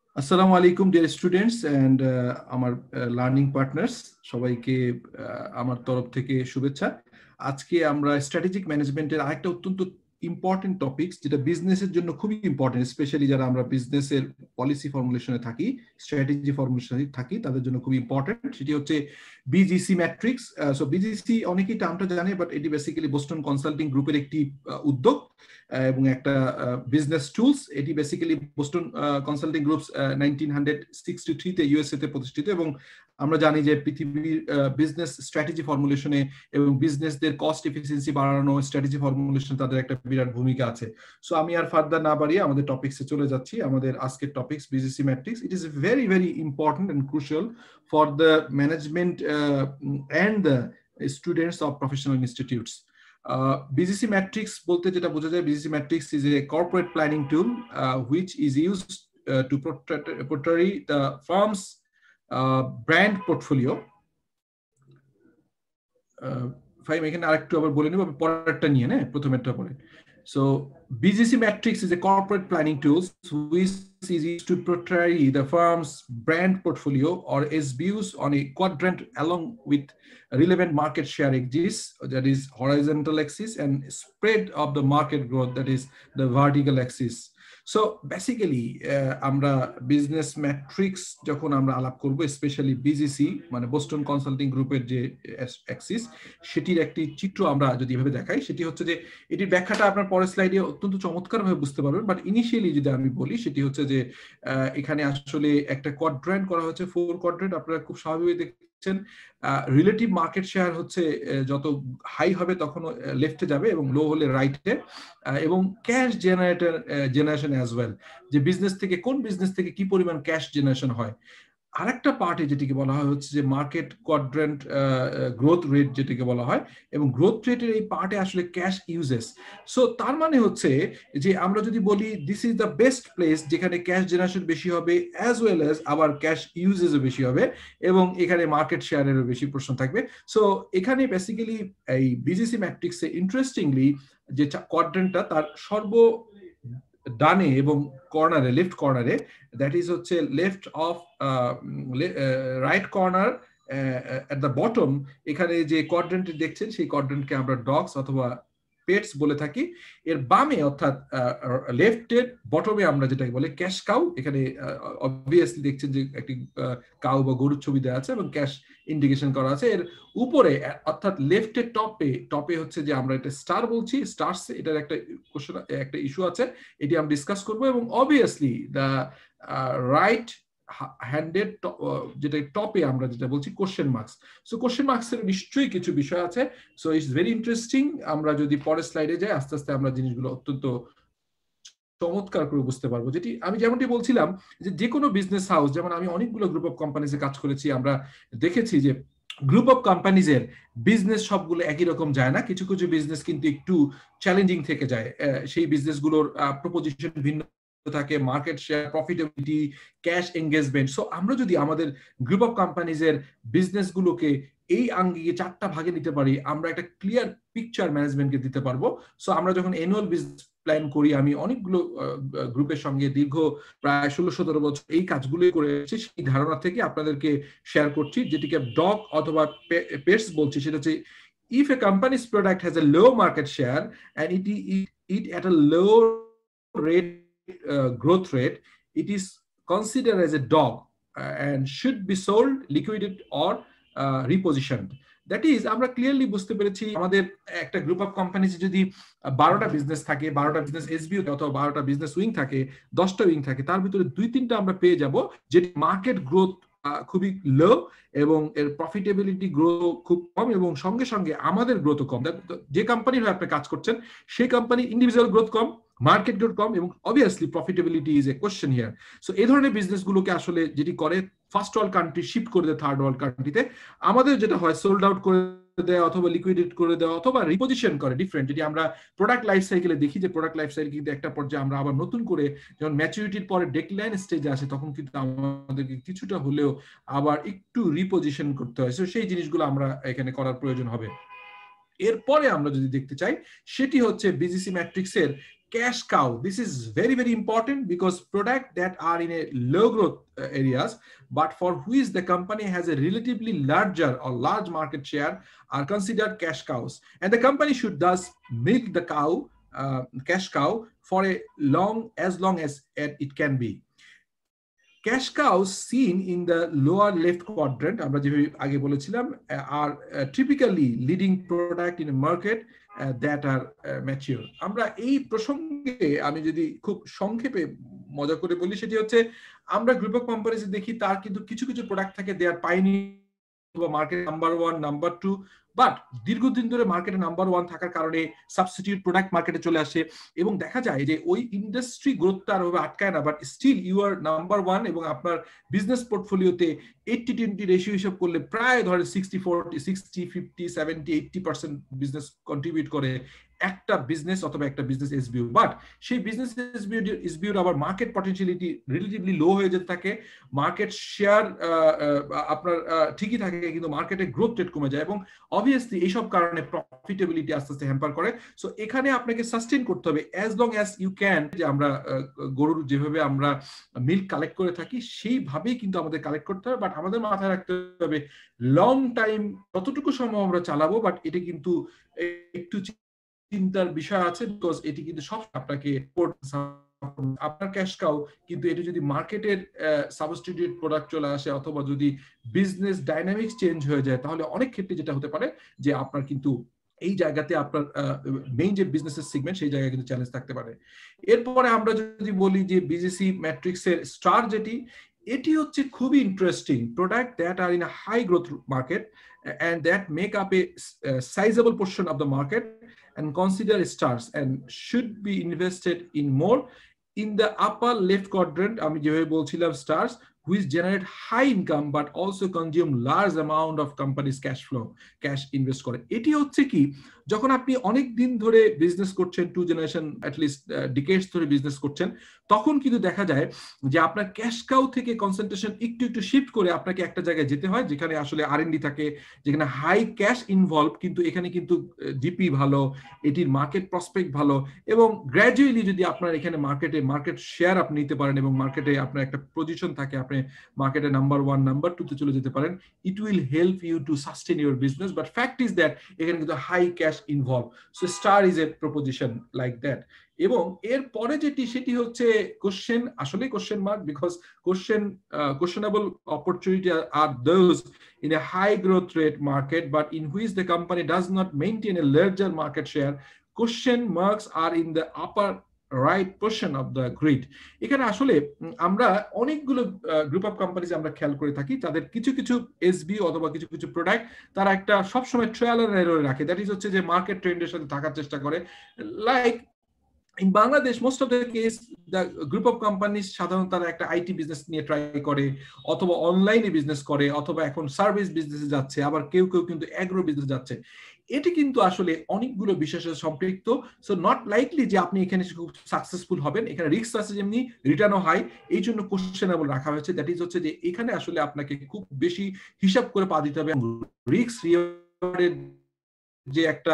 আসসালামু আলাইকুম dear students and আমার লার্নিং পার্টনার্স সবাইকে আমার তরফ থেকে শুভেচ্ছা। আজকে আমরা স্ট্র্যাটেজিক ম্যানেজমেন্টের আরেকটা অত্যন্ত ইম্পর্টেন্ট টপিকস যেটা বিজনেসের জন্য খুবই ইম্পর্টেন্ট, স্পেশালি যারা আমরা বিজনেসের পলিসি ফর্মুলেশনে থাকি, স্ট্র্যাটেজি ফর্মুলেশনে থাকি, তাদের জন্য খুবই ইম্পর্টেন্ট। সেটি হচ্ছে বিজিসি ম্যাট্রিক্স। সো বিজিসি অনেকেই টার্মটা জানে, বাট এটি বেসিক্যালি বোস্টন কনসাল্টিং গ্রুপের একটি উদ্যোগ এবং একটা বিজনেস টুলস। এটি বেসিক্যালি বোস্টন কনসাল্টিং গ্রুপস 1963 তে ইউএসএ তে প্রতিষ্ঠিত, এবং আমরা জানি যে পৃথিবীর বিজনেস স্ট্র্যাটেজি ফর্মুলেশনে এবং বিজনেসদের কস্ট এফিসিয়েন্সি বাড়ানো স্ট্র্যাটেজি ফর্মুলেশন তাদের একটা বিরাট ভূমিকা আছে। সো আমি আর ফার্দার না বাড়িয়ে আমাদের টপিকসে চলে যাচ্ছি। আমাদের আজকের topics BCG matrix. It is very very important and crucial for the management and the students of professional institutes. BCG matrix বলতে যেটা বোঝা যায়, BCG matrix is a corporate planning tool which is used to portray the firm's brand portfolio. Faim এখানে আরেকটু আবার বলে নিব, পরেরটা নিয়ে না, প্রথমেরটা পরে। So BCG matrix is a corporate planning tool which is used to portray the firm's brand portfolio or SBUs on a quadrant along with relevant market share axis, that is horizontal axis, and spread of the market growth, that is the vertical axis. So basically আমরা business matrix যখন আমরা আলাপ করব, specially BCG মানে Boston Consulting গ্রুপের যে Axis, সেটির একটি চিত্র আমরা যদি এভাবে দেখাই, সেটি হচ্ছে যে এটির ব্যাখ্যাটা আপনার পরের স্লাইডে অত্যন্ত চমৎকারভাবে বুঝতে পারবেন। বাট ইনিশিয়ালি যদি আমি বলি, সেটি হচ্ছে যে এখানে আসলে একটা কোয়াড্র্যান্ট করা হচ্ছে, 4 কোয়াড্র্যান্ট। আপনারা খুব স্বাভাবিক দেখছেন রিলেটিভ মার্কেট শেয়ার হচ্ছে যত হাই হবে তখন লেফটে যাবে এবং লো হলে রাইটে, এবং ক্যাশ জেনারেশন অ্যাজ ওয়েল, যে বিজনেস থেকে কোন বিজনেস থেকে কি পরিমাণ ক্যাশ জেনারেশন হয়। আরেকটা পার্টে যেটিকে বলা হয় হচ্ছে যে মার্কেট কোয়াড্র্যান্ট গ্রোথ রেট যেটিকে বলা হয়, এবং গ্রোথ রেটের এই পার্টে আসলে ক্যাশ ইউজেস। সো তার মানে হচ্ছে যে আমরা যদি বলি this is the best place যেখানে ক্যাশ জেনারেশন বেশি হবে অ্যাজ ওয়েল অ্যাজ আবার ক্যাশ ইউজেসও বেশি হবে, এবং এখানে মার্কেট শেয়ারেরও বেশি প্রশ্ন থাকবে। সো এখানে বেসিক্যালি এই বিজিসি ম্যাট্রিক্সে ইন্টারেস্টিংলি যে কোয়াড্র্যান্টটা তার সর্ব ডানে এবং কর্নারে, লেফট কর্নারে, দ্যাট ইজ হচ্ছে left of right corner at the bottom, এখানে যে কোয়াড্রেন্টটি দেখছেন সেই কোয়াড্রেন্টকে আমরা ডগস অথবা পেটস বলে থাকি। এর বামে অর্থাৎ লেফটের বটমে আমরা যেটাকে বলে ক্যাশ কাউ, এখানে অবভিয়াসলি দেখছেন যে একটি কাউ বা গরুর ছবি দেওয়া আছে এবং ক্যাশ ইন্ডিকেশন করা আছে। এর উপরে অর্থাৎ লেফটের টপে হচ্ছে যে আমরা এটা স্টার বলছি, স্টারস, এটার একটা কোশ্চেন, একটা ইস্যু আছে, এটি আমরা ডিসকাস করব। এবং অবভিয়াসলি দ্য রাইট হ্যান্ডেড যেটা টপে আমরা যেটা বলছি কোশ্চেন মার্কস। সো কোশ্চেন মার্কসের নিশ্চয়ই কিছু বিষয় আছে। So it's very interesting. আমরা যদি পরের স্লাইডে যাই, আস্তে আস্তে আমরা জিনিসগুলো অত্যন্ত চমৎকার করে বুঝতে পারবো। যেটি আমি যেমনটি বলছিলাম যে কোনো বিজনেস হাউস, যেমন আমি অনেকগুলো গ্রুপ অফ কোম্পানিজে কাজ করেছি, আমরা দেখেছি যে গ্রুপ অফ কোম্পানিজের বিজনেস সবগুলো একই রকম যায় না, কিছু কিছু বিজনেস কিন্তু একটু চ্যালেঞ্জিং থেকে যায়। সেই বিজনেসগুলোর প্রপোজিশন ভিন্ন থাকে, market share, profitability, cash engagement. So আমরা যদি আমাদের গ্রুপ অফ কোম্পানিজের বিজনেসগুলোকে এই আঙ্গিকে 4টা ভাগে নিতে পারি, আমরা একটা ক্লিয়ার পিকচার ম্যানেজমেন্টকে দিতে পারবো। সো আমরা যখন অ্যানুয়াল বিজনেস প্ল্যান করি, আমি অনেকগুলো গ্রুপের সঙ্গে দীর্ঘ প্রায় 16-17 বছর এই কাজগুলো করেছি, সেই ধারণা থেকে আপনাদেরকে শেয়ার করছি, যেটিকে ডগ অথবা পেটস বলছি। সেটা হচ্ছে if a company's product has a low market share and it at a low rate growth rate, it is considered as a dog and should be sold, liquidated or repositioned. That is আমরা clearly বুঝতে পেরেছি আমাদের একটা group of companies যদি 12টা business থাকে, 12টা business এসবিও অথবা 12টা business wing থাকে, 10টা উইং থাকে, তার ভিতরে 2-3টা আমরা পেয়ে যাব যেটি মার্কেট গ্রোথ খুবই লো এবং এর প্রফিটেবিলিটি গ্রোথ খুব কম, এবং সঙ্গে সঙ্গে আমাদের গ্রোথও কম। যে কোম্পানির হয়ে আপনি কাজ করছেন সেই কোম্পানির ইন্ডিভিজুয়াল গ্রোথ কম, মার্কেট গ্রোথ কম, এবং obviously profitability is a question here. So এই ধরনের বিজনেসগুলোকে আসলে যেটি করে ফার্স্ট ওয়ার্ল্ড কান্ট্রি শিফট করে দেয় থার্ড ওয়ার্ল্ড কান্ট্রিতে। আমাদের যেটা হয় সোল্ড আউট করে দেয় অথবা লিকুইডেট করে দেওয়া অথবা রিপোজিশন করে ডিফারেন্ট। যেটি আমরা প্রোডাক্ট লাইফ সাইকেলে দেখি যে প্রোডাক্ট লাইফ সাইকেল কিন্তু একটা পর্যায়ে আমরা আবার নতুন করে যখন ম্যাচুরিটির পরে ডেক্লাইন স্টেজে আসে, তখন কিন্তু আমাদেরকে কিছুটা হলেও আবার একটু রিপোজিশন করতে হয়। সো সেই জিনিসগুলো আমরা এখানে করার প্রয়োজন হবে। এরপরে আমরা যদি দেখতে চাই, সেটি হচ্ছে বিজিসি ম্যাট্রিক্সের cash cow. This is very, very important because products that are in a low growth areas, but for which the company has a relatively larger or large market share, are considered cash cows. And the company should thus milk the cow, cash cow, for as long as it can be. Cash cows seen in the lower left quadrant, আমরা যেভাবে আগে বলেছিলাম, are typically leading product in a market that are mature. আমরা এই প্রসঙ্গে আমি যদি খুব সংক্ষেপে মজা করে বলি, সেটি হচ্ছে আমরা গ্রুপ অফ কোম্পানিজ দেখি তার কিন্তু কিছু কিছু প্রোডাক্ট থাকে they are pioneer, market number 1, number 2, but দীর্ঘদিন ধরে মার্কেটে নাম্বার 1 থাকার কারণে সাবস্টিটিউট প্রোডাক্ট মার্কেটে চলে আসে এবং দেখা যায় যে ওই ইন্ডাস্ট্রি গ্রোথটা আর আটকায় না, but still you are number 1 এবং আপনার বিজনেস পোর্টফোলিওতে 80-20 রেশিও হিসাব করলে প্রায় ধরে 60-40, 60-50-70-80% বিজনেস কন্ট্রিবিউট করে একটা বিজনেস অথবা একটা বিজনেস এসবিও। বাট সেই বিজনেস এসবিওর আবার মার্কেট পটেনশিয়ালিটি রিলেটিভলি লো হয়ে যেতে থাকে, মার্কেট শেয়ার আপনার ঠিকই থাকে কিন্তু মার্কেটে গ্রোথ রেট কমে যায় এবং অবভিয়াসলি এইসব কারণে প্রফিটেবিলিটি আস্তে আস্তে হ্যাম্পার করে। সো এখানে আপনাকে সাস্টেইন করতে হবে as long as you can. যে আমরা গরুর যেভাবে আমরা মিল্ক কালেক্ট করে থাকি সেইভাবেই কিন্তু আমাদের কালেক্ট করতে হবে, বাট আমাদের মাথায় রাখতে হবে লং টাইম যতটুকু সম্ভব আমরা চালাবো, বাট এটা কিন্তু একটু চিন্তার বিষয় আছে বিকজ এটি কিন্তু সব আপনাকে আপনার ক্যাশ কাউ কিন্তু এটি যদি মার্কেটের সাবস্টিটিউট প্রোডাক্ট চলে আসে অথবা যদি বিজনেস ডাইনামিক্স চেঞ্জ হয়ে যায়, তাহলে অনেক ক্ষেত্রে যেটা হতে পারে যে আপনার কিন্তু এই জায়গাতে আপনার মেইন যে বিজনেসের সেগমেন্ট সেই জায়গায় কিন্তু চ্যালেঞ্জ থাকতে পারে। এরপরে আমরা যদি বলি যে বিজিসি ম্যাট্রিক্সের স্টার যেটি, এটি হচ্ছে খুবই interesting product that are in a high growth market and that make up a sizable portion of the market and consider stars and should be invested in more. In the upper left quadrant, আমি যেভাবে বলছিলাম stars which generate high income but also consume large amount of company's cash flow, cash invest করে। এটি হচ্ছে কি, যখন আপনি অনেক দিন ধরে বিজনেস করছেন, 2 জেনারেশন অ্যাটলিস্ট ডিকেডস ধরে বিজনেস করছেন, তখন কিন্তু দেখা যায় যে আপনার ক্যাশ কাউ থেকে কনসেন্ট্রেশন একটু একটু শিফট করে আপনাকে একটা জায়গায় যেতে হয় যেখানে আসলে আর&ডি থাকে, যেখানে হাই ক্যাশ ইনভলভ, কিন্তু এখানে কিন্তু জিপি ভালো, এটির মার্কেট প্রসপেক্ট ভালো এবং গ্র্যাজুয়ালি যদি আপনার এখানে মার্কেট শেয়ার আপনি নিতে পারেন এবং মার্কেটে আপনার একটা পজিশন থাকে, আপনি মার্কেটে নাম্বার 1, নাম্বার 2 তে চলে যেতে পারেন, it will help you to sustain your business. But fact is that এখানে কিন্তু high cash involve, so star is a proposition like that. এবং এর পরে যেটি সেটি হচ্ছে কোশ্চেন, আসলে question mark, because questionable opportunity are those in a high growth rate market but in which the company does not maintain a larger market share. Question marks are in the upper right portion of the grid. এখানে আসলে আমরা অনেকগুলো group of companies আমরা খেয়াল করে থাকি, তাদের কিছু কিছু এসবি অথবা কিছু কিছু প্রোডাক্ট তারা একটা সবসময় ট্রায়াল এন্ড এরর রাখে, দ্যাট ইজ হচ্ছে যে মার্কেট ট্রেন্ডের সাথে থাকার চেষ্টা করে। Like in Bangladesh, most of the case, the group of companies সাধারণত তারা একটা আইটি বিজনেস নিয়ে ট্রাই করে অথবা অনলাইনে বিজনেস করে অথবা এখন সার্ভিস বিজনেসে যাচ্ছে, আবার কেউ কেউ কিন্তু অ্যাগ্রো বিজনেস যাচ্ছে। এটি কিন্তু আসলে অনেকগুলো বিষয়ের সম্পৃক্ত, সো নট লাইকলি যে আপনি এখানে খুব সাকসেসফুল হবেন। এখানে রিস্ক আছে যেমনি, রিটার্নও হাই, এই জন্য কোশ্চেনেবল রাখা হয়েছে। দ্যাট ইজ হচ্ছে যে এখানে আসলে আপনাকে খুব বেশি হিসাব করে পা দিতে হবে। রিস্ক রিওয়ার্ডের যে একটা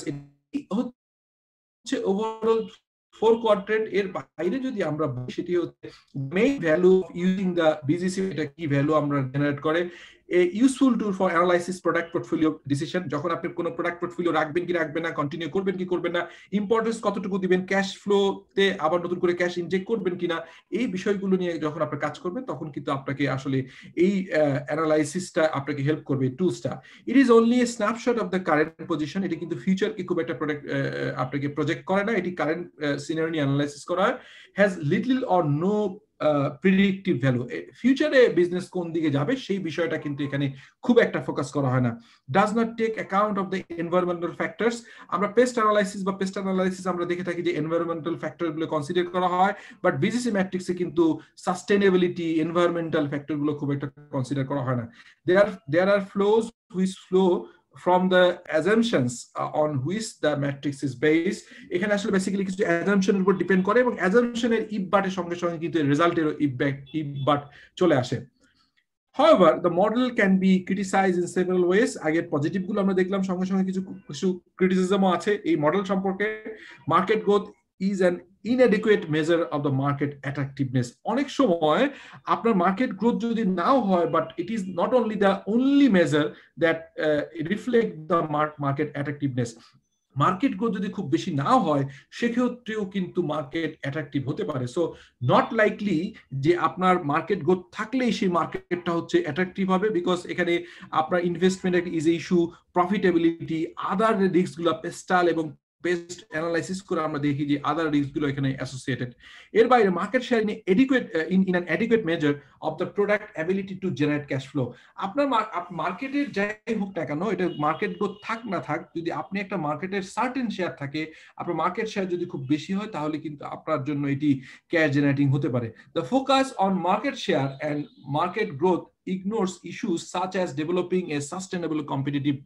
হচ্ছে ওভারঅল 4 কোয়াড্রেন্ট, এর বাইরে যদি আমরা সেটি হচ্ছে main value of using the BCG, এটা কি ভ্যালু আমরা জেনারেট করে। a useful tool for analysis product portfolio decision, যখন আপনি কোনো প্রোডাক্ট পোর্টফোলিও রাখবেন কি রাখবেন না, কন্টিনিউ করবেন কি করবেন না, ইম্পর্টেন্স কতটুকু দিবেন, ক্যাশ ফ্লোতে আবার নতুন করে ক্যাশ ইনজেক্ট করবেন কিনা, এই বিষয়গুলো নিয়ে যখন আপনি কাজ করবেন তখন কিন্তু আপনাকে আসলে এই অ্যানালাইসিসটা আপনাকে হেল্প করবে টুলসটা। It is only a snapshot of the current position, এটি কিন্তু ফিউচারকে খুব একটা আপনাকে প্রজেক্ট করে না, এটি কারেন্ট সিনারিও নিয়ে অ্যানালাইসিস করা হয়। Has little or no predictive value, ফিউচারে বিজনেস কোন দিকে যাবে সেই বিষয়টা কিন্তু এখানে খুব একটা ফোকাস করা হয় না। Does not take account of the environmental factors, আমরা পেস্ট অ্যানালাইসিস আমরা দেখে থাকি যে এনভায়রনমেন্টাল ফ্যাক্টর গুলো কনসিডার করা হয়, বাট বিজিসি ম্যাট্রিক্সে কিন্তু সাস্টেইনেবিলিটি, এনভায়রনমেন্টাল ফ্যাক্টর গুলো খুব একটা কনসিডার করা হয় না। There are flaws which flow from the assumptions on which the matrix is based, এখানে আসলে বেসিক্যালি কিছু অ্যাজাম্পশনের উপর ডিপেন্ড করে এবং অ্যাজাম্পশনের ইফ বাটের সঙ্গে সঙ্গে কিন্তু রেজাল্টেরও ইফ বাট চলে আসে। However, the model can be criticized in several ways. আগে পজিটিভ গুলো আমরা দেখলাম, সঙ্গে সঙ্গে কিছু ক্রিটিসিজমও আছে এই মডেল সম্পর্কে। Market growth is an inadequate measure of the market attractiveness. অনেক সময় আপনার মার্কেট গ্রোথ যদি নাও হয়, but it is not only the only measure that reflect the market attractiveness. Market growth যদি খুব বেশি না হয় সেক্ষেত্রেও কিন্তু মার্কেট অ্যাট্রাকটিভ হতে পারে। সো নট লাইকলি যে আপনার মার্কেট গ্রোথ থাকলেই সেই মার্কেটটা হচ্ছে অ্যাট্রাকটিভ হবে, বিকজ এখানে আপনার ইনভেস্টমেন্ট একটা ইজ ইস্যু, প্রফিটেবিলিটি, আদার রিস্কগুলো পেস্টাল এবং বেস্ট অ্যানালাইসিস করে আমরা দেখি যে আদার রিস্কগুলো এখানে অ্যাসোসিয়েটেড। এর বাইরে market share in an adequate measure of the product ability to generate cash flow. আপনার মার্কেটের যাই হোক না কেন, এটা মার্কেট গ্রোথ থাক না থাক, যদি আপনি একটা মার্কেটের সার্টেন শেয়ার থাকে, আপনার মার্কেট শেয়ার যদি খুব বেশি হয় তাহলে কিন্তু আপনার জন্য এটি ক্যাশ জেনারেটিং হতে পারে। The focus on market share and market growth ignores issues such as developing a sustainable competitive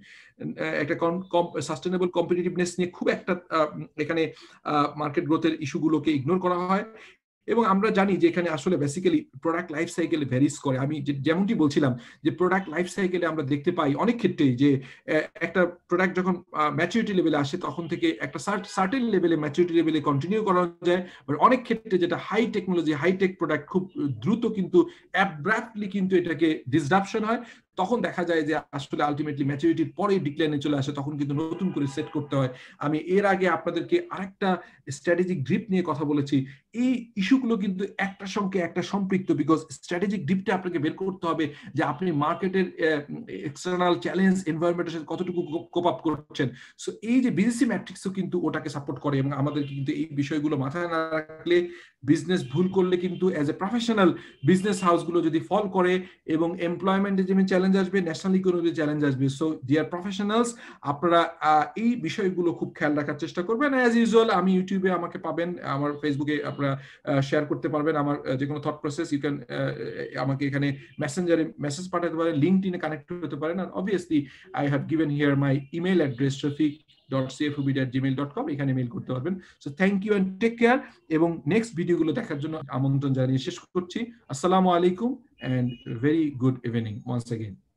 sustainable competitiveness নিয়ে খুব একটা এখানে মার্কেট গ্রোথের ইস্যুগুলোকে ইগনোর করা হয়। এবং আমরা জানি যে এখানে আসলে basically product life cycle varies করে। আমি যেমনটি বলছিলাম যে প্রোডাক্ট লাইফ সাইকেলে আমরা দেখতে পাই অনেক ক্ষেত্রেই যে একটা প্রোডাক্ট যখন ম্যাচুরিটি লেভেলে আসে তখন থেকে একটা সার্টেন লেভেলে ম্যাচুরিটি লেভেলে কন্টিনিউ করা যায়, বাট অনেক ক্ষেত্রে যেটা হাই টেকনোলজি হাইটেক প্রোডাক্ট খুব দ্রুত কিন্তু অ্যাব্রাপ্টলি কিন্তু এটাকে ডিসরাপশন হয়, তখন দেখা যায় যে আসলে আলটিমেটলি ম্যাচুরিটির পরে ডিক্লাইনে চলে আসে, তখন কিন্তু নতুন করে সেট করতে হয়। আমি এর আগে আপনাদেরকে আরেকটা স্ট্র্যাটেজিক ড্রিপ নিয়ে কথা বলেছি। এই ইস্যুগুলো কিন্তু একটার সঙ্গে একটা সম্পৃক্ত, বিকজ স্ট্র্যাটেজিক ড্রিপটা আপনাকে বের করতে হবে যে আপনি মার্কেটের এক্সটার্নাল চ্যালেঞ্জ এনভায়রনমেন্টের সাথে কতটুকু কোপ আপ করছেন। সো এই যে বিজিসি ম্যাট্রিক্সও কিন্তু ওটাকে সাপোর্ট করে, এবং আমাদের কিন্তু এই বিষয়গুলো মাথায় না রাখলে বিজনেস ভুল করলে কিন্তু অ্যাজ এ প্রফেশনাল বিজনেস হাউসগুলো যদি ফল করে এবং এমপ্লয়মেন্টে যেমন চ্যালেঞ্জ আসবে, ন্যাশনাল ইকোনমিতে চ্যালেঞ্জ আসবে। সো ডিয়ার প্রফেশনালস, আপনারা এই বিষয়গুলো খুব খেয়াল রাখার চেষ্টা করবেন। অ্যাজ ইউজুয়াল আমি ইউটিউবে আমাকে পাবেন, আমার ফেসবুকে আপনারা শেয়ার করতে পারবেন আমার যে কোনো থট প্রসেস। ইউ ক্যান আমাকে এখানে মেসেঞ্জারে মেসেজ পাঠাতে পারেন, লিঙ্কডইনে কানেক্ট হতে পারেন। আর obviously I have given here my email address shafiq.cfub@gmail.com, এখানে মেইল করতে পারবেন। So thank you and take care, এবং নেক্সট ভিডিওগুলো দেখার জন্য আমন্ত্রণ জানিয়ে শেষ করছি। আসসালামু আলাইকুম and very good evening once again.